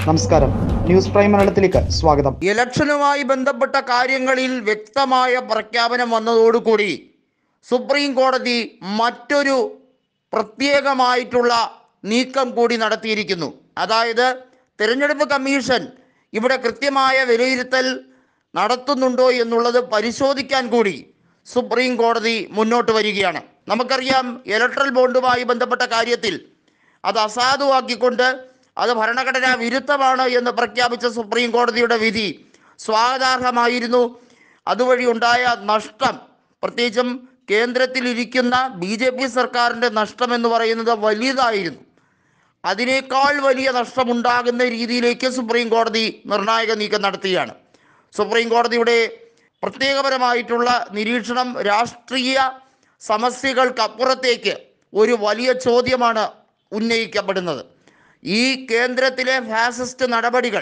നമസ്കാരം, news prime മലയാളത്തിലേക്ക് സ്വാഗതം. ഇലക്ഷനുമായി ബന്ധപ്പെട്ട കാര്യങ്ങളിൽ വ്യക്തമായ പ്രഖ്യാപനം വന്നതോടുകൂടി സുപ്രീം കോടതി മറ്റൊരു പ്രത്യേകമായിട്ടുള്ള നീക്കം കൂടി നടത്തിയിരിക്കുന്നു. അതായത് തിരഞ്ഞെടുപ്പ് കമ്മീഷൻ ഇവിടെ കൃത്യമായ വിലയിരുത്തൽ നടത്തുന്നുണ്ടോ എന്നുള്ളത് പരിശോധിക്കാൻ കൂടി സുപ്രീം കോടതി മുന്നോട്ട് വരികയാണ്. നമുക്കറിയാം, ഇലക്ട്രൽ ബോണ്ടുമായി ബന്ധപ്പെട്ട കാര്യത്തിൽ അത് അസാധുവാക്കിക്കൊണ്ട് അത് ഭരണഘടനാ വിരുദ്ധമാണ് എന്ന് പ്രഖ്യാപിച്ച സുപ്രീം കോടതിയുടെ വിധി സ്വാഗതാർഹമായിരുന്നു. അതുവഴി ഉണ്ടായ നഷ്ടം, പ്രത്യേകിച്ചും കേന്ദ്രത്തിലിരിക്കുന്ന BJP സർക്കാരിൻ്റെ നഷ്ടം എന്ന് പറയുന്നത് വലിയതായിരുന്നു. അതിനേക്കാൾ വലിയ നഷ്ടമുണ്ടാകുന്ന രീതിയിലേക്ക് സുപ്രീം കോടതി നിർണായക നീക്കം നടത്തുകയാണ്. സുപ്രീം കോടതിയുടെ പ്രത്യേകപരമായിട്ടുള്ള നിരീക്ഷണം രാഷ്ട്രീയ സമസ്യകൾക്കപ്പുറത്തേക്ക് ഒരു വലിയ ചോദ്യമാണ് ഉന്നയിക്കപ്പെടുന്നത്. ഈ കേന്ദ്രത്തിലെ ഫാസിസ്റ്റ് നടപടികൾ,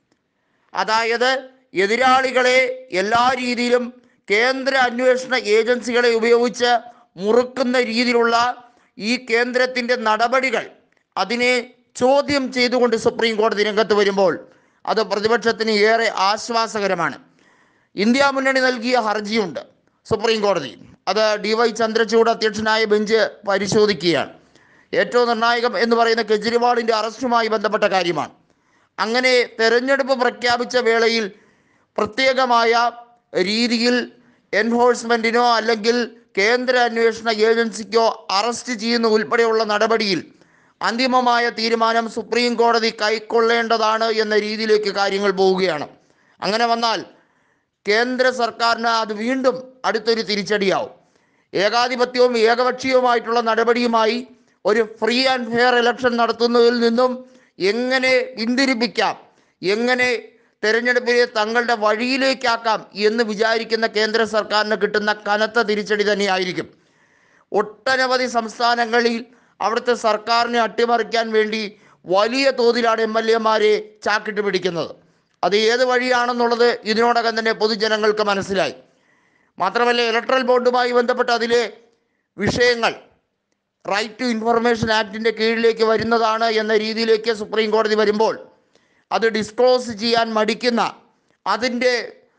അതായത് എതിരാളികളെ എല്ലാ രീതിയിലും കേന്ദ്ര അന്വേഷണ ഏജൻസികളെ ഉപയോഗിച്ച് മുറുക്കുന്ന രീതിയിലുള്ള ഈ കേന്ദ്രത്തിൻ്റെ നടപടികൾ, അതിനെ ചോദ്യം ചെയ്തുകൊണ്ട് സുപ്രീം കോടതി രംഗത്ത് വരുമ്പോൾ അത് പ്രതിപക്ഷത്തിന് ഏറെ ആശ്വാസകരമാണ്. ഇന്ത്യ മുന്നണി നൽകിയ ഹർജിയുണ്ട് സുപ്രീം കോടതി. അത് DY ചന്ദ്രചൂഡ് അധ്യക്ഷനായ ബെഞ്ച് പരിശോധിക്കുകയാണ്. ഏറ്റവും നിർണായകം എന്ന് പറയുന്ന കെജ്രിവാളിൻ്റെ അറസ്റ്റുമായി ബന്ധപ്പെട്ട കാര്യമാണ്. അങ്ങനെ തെരഞ്ഞെടുപ്പ് പ്രഖ്യാപിച്ച വേളയിൽ പ്രത്യേകമായ രീതിയിൽ എൻഫോഴ്സ്മെൻറ്റിനോ അല്ലെങ്കിൽ കേന്ദ്ര അന്വേഷണ ഏജൻസിക്കോ അറസ്റ്റ് ചെയ്യുന്ന ഉൾപ്പെടെയുള്ള നടപടിയിൽ അന്തിമമായ തീരുമാനം സുപ്രീം കോടതി കൈക്കൊള്ളേണ്ടതാണ് എന്ന രീതിയിലേക്ക് കാര്യങ്ങൾ പോവുകയാണ്. അങ്ങനെ വന്നാൽ കേന്ദ്ര സർക്കാരിന് അത് വീണ്ടും അടുത്തൊരു തിരിച്ചടിയാവും. ഏകാധിപത്യവും ഏകപക്ഷീയവുമായിട്ടുള്ള നടപടിയുമായി ഒരു ഫ്രീ ആൻഡ് ഫെയർ ഇലക്ഷൻ നടത്തുന്നതിൽ നിന്നും എങ്ങനെ പിന്തിരിപ്പിക്കാം, എങ്ങനെ തെരഞ്ഞെടുപ്പിനെ തങ്ങളുടെ വഴിയിലേക്കാക്കാം എന്ന് വിചാരിക്കുന്ന കേന്ദ്ര സർക്കാരിന് കിട്ടുന്ന കനത്ത തിരിച്ചടി തന്നെയായിരിക്കും. ഒട്ടനവധി സംസ്ഥാനങ്ങളിൽ അവിടുത്തെ സർക്കാരിനെ അട്ടിമറിക്കാൻ വേണ്ടി വലിയ തോതിലാണ് MLA-മാരെ ചാക്കിട്ട് പിടിക്കുന്നത്. അത് ഏത് വഴിയാണെന്നുള്ളത് ഇതിനോടകം തന്നെ പൊതുജനങ്ങൾക്ക് മനസ്സിലായി. മാത്രമല്ല, ഇലക്ട്രൽ ബോണ്ടുമായി ബന്ധപ്പെട്ട അതിലെ വിഷയങ്ങൾ റൈറ്റ് ടു ഇൻഫർമേഷൻ ആക്ടിൻ്റെ കീഴിലേക്ക് വരുന്നതാണ് എന്ന രീതിയിലേക്ക് സുപ്രീം കോടതി വരുമ്പോൾ അത് ഡിസ്ക്ലോസ് ചെയ്യാൻ മടിക്കുന്ന, അതിൻ്റെ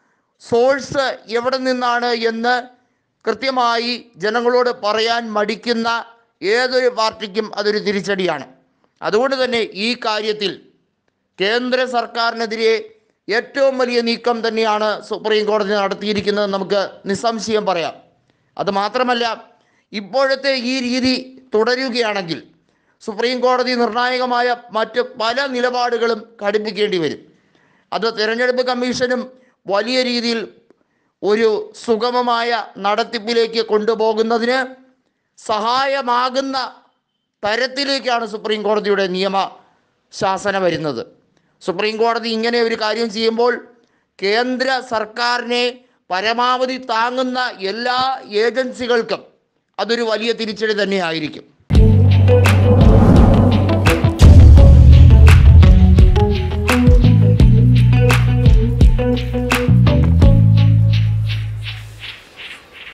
സോഴ്സ് എവിടെ നിന്നാണ് എന്ന് കൃത്യമായി ജനങ്ങളോട് പറയാൻ മടിക്കുന്ന ഏതൊരു പാർട്ടിക്കും അതൊരു തിരിച്ചടിയാണ്. അതുകൊണ്ട് തന്നെ ഈ കാര്യത്തിൽ കേന്ദ്ര സർക്കാരിനെതിരെ ഏറ്റവും വലിയ നീക്കം തന്നെയാണ് സുപ്രീം കോടതി നടത്തിയിരിക്കുന്നത്, നമുക്ക് നിസ്സംശയം പറയാം. അതുമാത്രമല്ല, ഇപ്പോഴത്തെ ഈ രീതി തുടരുകയാണെങ്കിൽ സുപ്രീം കോടതി നിർണായകമായ മറ്റ് പല നിലപാടുകളും കടുപ്പിക്കേണ്ടി വരും. അത് തിരഞ്ഞെടുപ്പ് കമ്മീഷനും വലിയ രീതിയിൽ ഒരു സുഗമമായ നടത്തിപ്പിലേക്ക് കൊണ്ടുപോകുന്നതിന് സഹായമാകുന്ന തരത്തിലേക്കാണ് സുപ്രീം കോടതിയുടെ നിയമശാസന വരുന്നത്. സുപ്രീം കോടതി ഇങ്ങനെ ഒരു കാര്യം ചെയ്യുമ്പോൾ കേന്ദ്ര സർക്കാരിനെ പരമാവധി താങ്ങുന്ന എല്ലാ ഏജൻസികൾക്കും അതൊരു വലിയ തിരിച്ചടി തന്നെയായിരിക്കും.